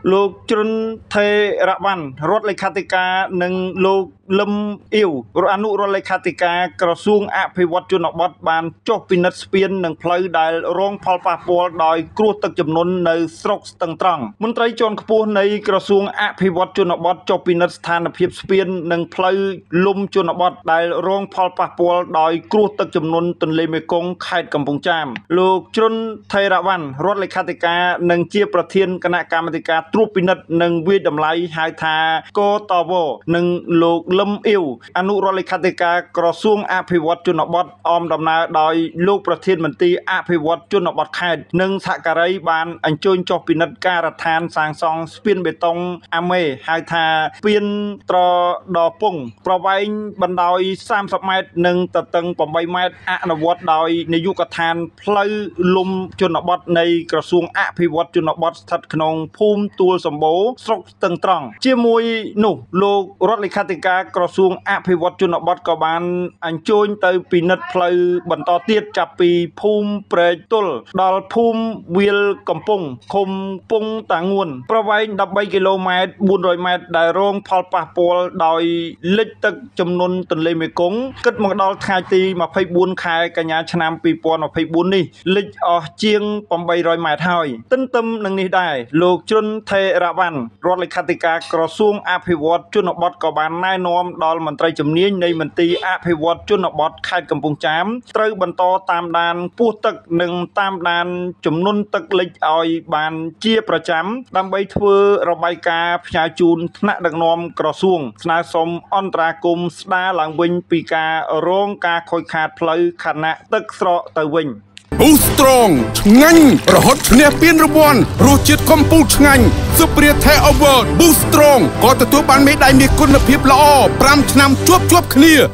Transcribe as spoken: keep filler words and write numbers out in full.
លោកជ្រុនថេរវណ្ណរដ្ឋលេខាធិការនិងលោកលឹមអ៊ីវរដ្ឋអនុរដ្ឋលេខាធិការក្រសួងអភិវឌ្ឍជនបទបានចុះពិនិត្យស្ពាននិងផ្លូវដែលរងផលប៉ះពាល់ដោយគ្រោះទឹកជំនន់នៅស្រុកស្ទឹងត្រង់មន្ត្រីជាន់ខ្ពស់នៃក្រសួងអភិវឌ្ឍជនបទចុះពិនិត្យស្ថានភាពស្ពាននិងផ្លូវលំជនបទដែលរងផលប៉ះពាល់ដោយគ្រោះទឹកជំនន់ទន្លេមេគង្គខេត្តកំពង់ចាមលោកជ្រុនថេរវណ្ណរដ្ឋលេខាធិការនិងជាប្រធានគណៈកម្មាធិការត្រួតពិនិត្យនិងវិតម្លៃហៅថាកតវនិងលោកលឹមអ៊ីវអនុរដ្ឋលេខាធិការក្រសួងអភិវឌ្ឍជនបទអមដំណើរដោយលោកប្រធានមន្ត្រីអភិវឌ្ឍជនបទខេត្តនិងសហការីបានអញ្ជើញចុះពិនិត្យការដ្ឋានសាងសង់ស្ពានបេតុងអាមេហៅថាស្ពានត្រដពងប្រវែងបណ្ដោយសាមសិបម៉ែត្រនិងទទឹងប្រាំបីម៉ែត្រអនុវត្តដោយនាយកដ្ឋានផ្លូវលំជនបទនៃក្រសួងអភិវឌ្ឍជនបទស្ថិតក្នុងភូមិទួលសម្បូរស្រុកស្ទឹងត្រង់ជាមួយនោះលោករដ្ឋលេខាធិការក្រសួងអភិវឌ្ឍជនបទក៏បានអញ្ជើញទៅពិនិត្យផ្លូវបន្តទៀតចាប់ពីភូមិព្រែកទល់ដល់ភូមិវាលកំពង់ឃុំពងតាងួនប្រវែងដប់បីគីឡូម៉ែត្របួនរយម៉ែត្រដែលរងផលប៉ះពាល់ដោយលិចទឹកជំនន់ទន្លេមេគង្គគិតមកដល់ថ្ងៃទីម្ភៃបួនខែកញ្ញាឆ្នាំពីរពាន់ម្ភៃបួននេះលិចអស់ជាងប្រាំបីរយម៉ែត្រហើយទន្ទឹមនឹងនេះដែរលោកជ្រុនថេរវណ្ណរដ្ឋលេខាធិការក្រសួងអភិវឌ្ឍជនបទក៏បានណែនាំដល់មន្ត្រីជំនាញនៃមន្ទីរអភិវឌ្ឍជនបទខេត្តកំពង់ចាមត្រូវបន្តតាមដានពោះទឹកនិងតាមដានចំនួនទឹកលិចឲ្យបានជាប្រចាំដើម្បីធ្វើរបាយការណ៍ផ្ញើជូនថ្នាក់ដឹកនាំក្រសួងស្នើសុំអន្តរាគមន៍ស្ដារឡើងវិញពីការរងការខូចខាតផ្លូវខណៈទឹកស្រកទៅវិញ Boost Strong ឆ្ងាញ់រហូតឈ្នះពានរង្វាន់រសជាតិកំពូលឆ្ងាញ់ Superior Thai Award Boost Strong ក៏ទទួលបានមេដាយមាសគុណភាពល្អប្រាំឆ្នាំជាប់ជាប់គ្នា